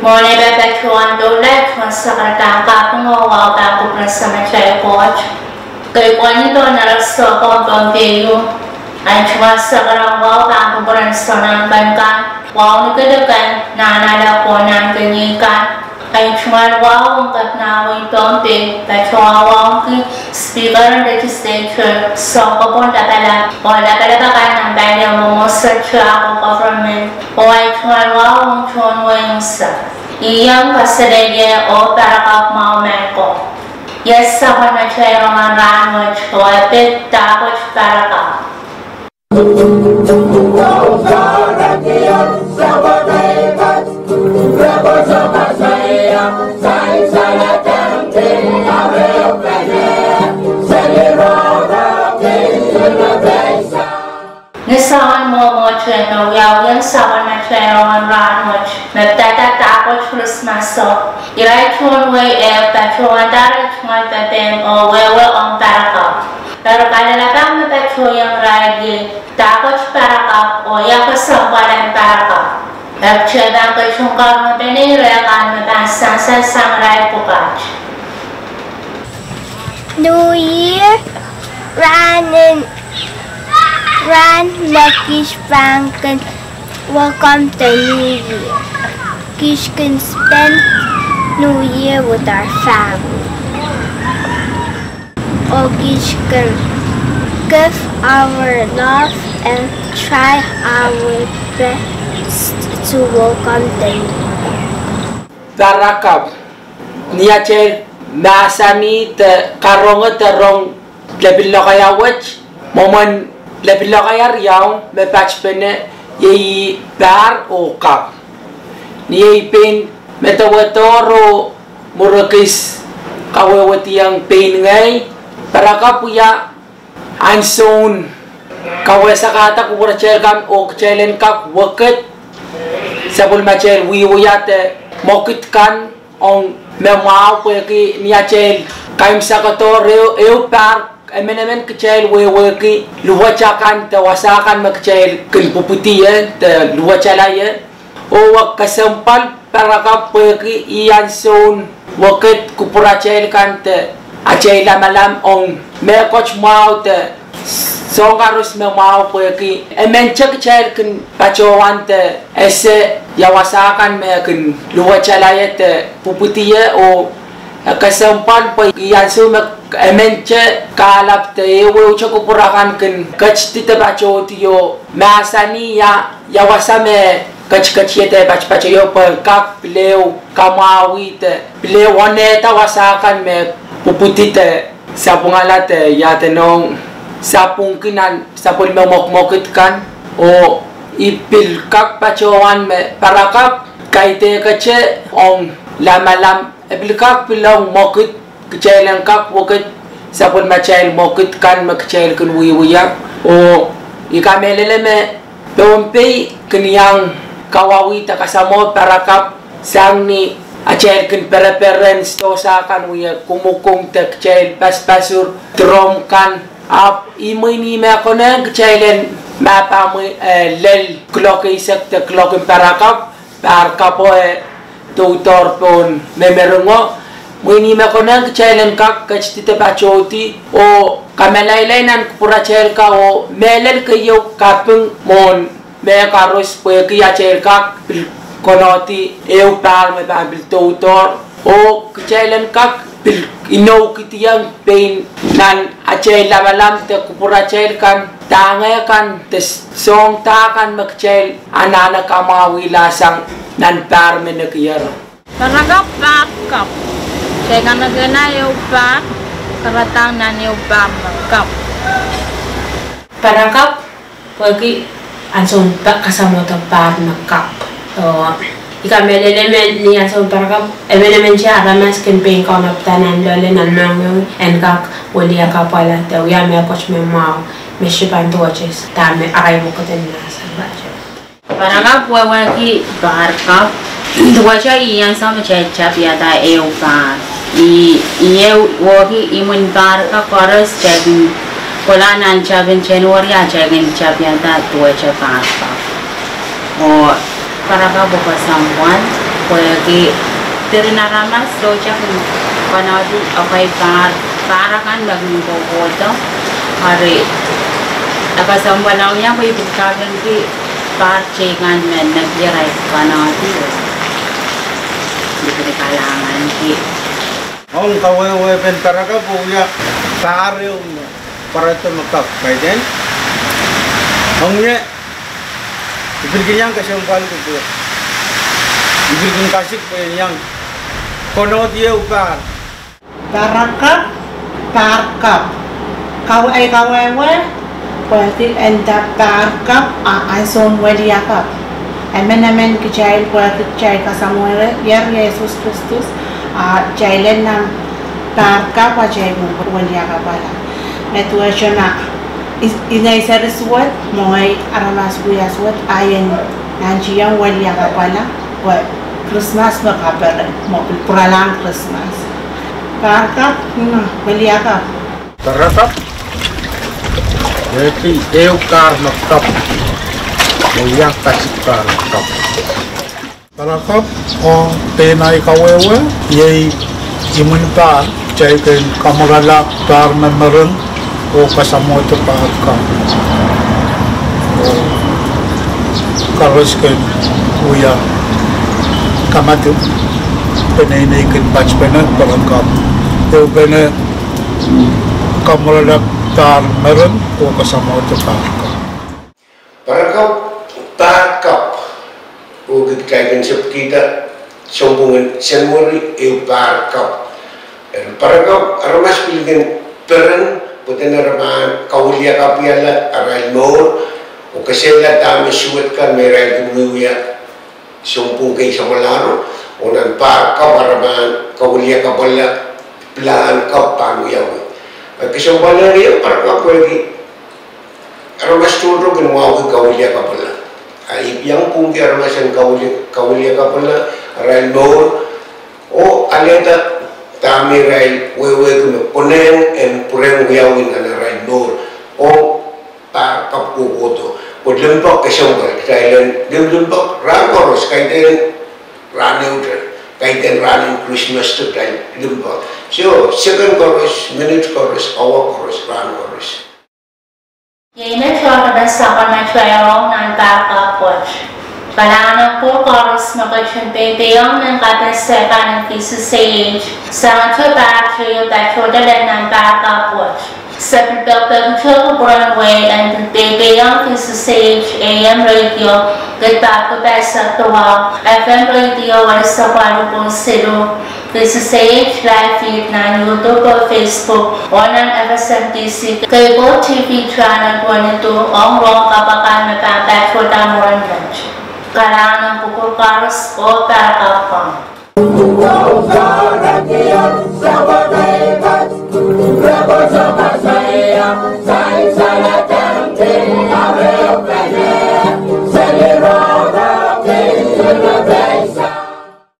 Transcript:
Mone bebe chuan do le chuan sakata ka pungo wa ba ku pran sama chai coach. Kai kwani to na so ko kon pe yu. Ai chuan sakara wa ba ku pran sana ban kan. Wa ni ke de kan na da ko nan ke ni kan. Ai chuan wa wong kat na wi tom pe ba chuan wa ki speaker legislature so ko pon da bala. Wa da bala ba kan nan ba ne mo search ko government. Wa chuan wa wong chuan wa yung sa. Iyang kasadaya o parakap maumeko. Yes, sa panachayang ranwach ko ay pitapos parakap. Nisaan mo mo cheno yaw yang sawan na cheno ranwach nagtatatapos Christmas so iray chun way pachuan dara chun pepeng o wewe ang parakap pero kalalabang na pachuyang ragi tapos parakap o yapasampalan parakap nagchedang kachungkar na pinirakan na pansang ray pukach. New Year Ran Lucky's Franken, welcome to New Year. Kish can spend New Year with our family. Or Kish can give our love and try our best to welcome the New Year. Barakab, niyache masami te karonga terong lebilo kaya wach momon lebilo kaya riyaw me patch pene yei bar o kap ni pen metawatoro murakis kawawati ang pain ngay para kapuya anson kawesa kata kubura chelkam o chelen kap wakat sabul machel wiwuyate mokit kan on memau ki niachel kaim sakatoro eu par emen kecil we luwacakan tawasakan makecil kelpuputi ya te luwacala ya o wak kasempal para kapeki ian son waket kupuracel kan te acel malam on me coach mau te song harus memau peki emen kecil kan pacowan te ese yawasakan me kan luwacala ya te puputi ya o kasempal pa ian so emenche kalap te ewe ucho kupurakan ken kachti te bacho tiyo masani ya wasame kach te bach yo pa kap pleu kamawi te pleu one ta wasakan me puputi te sapungala te ya tenong sapung kinan sapul me mokmokit kan o ipil kap pachowan me parakap kaite kache on lamalam ipil kap pilong mokit kecailan kap wakit sapun macail mokit kan makcail kan wiwiyak o ikamelele me dompe kenyang kawawi takasamo para kap sang ni acail kan pereperen stosa kan wiyak kumukung tak cail pas-pasur drom kan ap imoy ni me kone kecailan mapa mo lel klok isak te klok para kap par kapo tutor pon memerongo Muni makonan kecailan kak keciti bachoti o kamelailainan kupuracail ka o melel kayo kapeng mon me karos pwe kaya cail kak konoti eu par me babil tutor o kecailan kak ino kitiyang pain nan acail lamalam te kupuracail kan tangay kan te song takan makcail anana kamawi lasang nan par me nakiyaro Paragap bakap kaya nga nagana yung pa, karatang na yung pa magkap. Parangkap, pagi anson kasama ito pa magkap. Ika melelemen ni anson parangkap, emelemen siya ramas campaign ko na tanan lole nanang yung enkak wali ka pala. Tayo ya may coach may mau, may shipan tuwaches, tame aray mo ko din nasa bacho. Parangkap, wawagi barkap. Tuwacha iyan sa macecap yata yung pa. Woki imun bar ka chorus checking wala nan chabin January checking chapianta tuwa cha pa o para ka buka someone Kuagi tirinaramas doja kung panadi okay para kan magmumboboto hari nakasambalang niya may buktagan ki parchengan men nagdiray panadi di kalangan ki Ang kawawa pentara ka punya karyo para ito makakaitin. Ang niya ibigin niyang kasyangkal ko po. Ibigin kasik po niyang kono dia upar. Barakap, parkap. Kau ay kawawa, pwede enda parkap ay son wadiakap. Amen kecil pwede kecil kasamuere yar Yesus Kristus. Jailen nam parkap ajai mo wadiakap ala. Netua jona inay sariswat moy aramas buyaswat ayen nanjiyang wadiakap ala. Christmas makabar mo puralang Christmas. Parkap, wadiakap. Tarakap. Jadi eukar makap. Yang kasih kap. Tarakap o tenay kawewe yay imun pa chay ken kamarala par memereng o kasamo ito pa kap. O karos ken uya kamatu penay ken bachpena barangkap. Yo pene kamarala par memereng o kasamo ito pa kap. Barangkap takap Ugit kaigan sa kita sombongan senmori barangkap. Barangkap aramas pilihan peran putin araman kaulia kapiala aral mor o kasela dami suwat kan meray gumuya sombong kay sa malaro o nan barangkap araman kaulia kapala plan kap panuyaw. Kasambala niya barangkap lagi aramas tulo ginawa kaulia kapala. Yang pungki armasan kaulia kapala rail bor o aleta tami rail wewe kume ponen en pureng yawin ana rail bor o par kapu boto o lembok kesonggal kailan lembok rakoros kaiten raneuter kaiten ranin Christmas to time lembok so second chorus minute chorus hour chorus ran chorus Yaitu suara dasar macam nan parkap watch. Palangan po chorus makachunpeteyong ng kapasepan ng PCCH sa matubakyo tachoda ng parkap watch. Sa pagpapagcho Broadway and pagpapayong PCCH AM radio gagpapabasa tuwa FM radio wala sa 4.0 PCCH live feed na YouTube o Facebook o ng FSMTC Cable TV channel 22 ang rong kapakan na pampachoda mo rin lunch. Kailangan ng pupukaros o parkapang. Say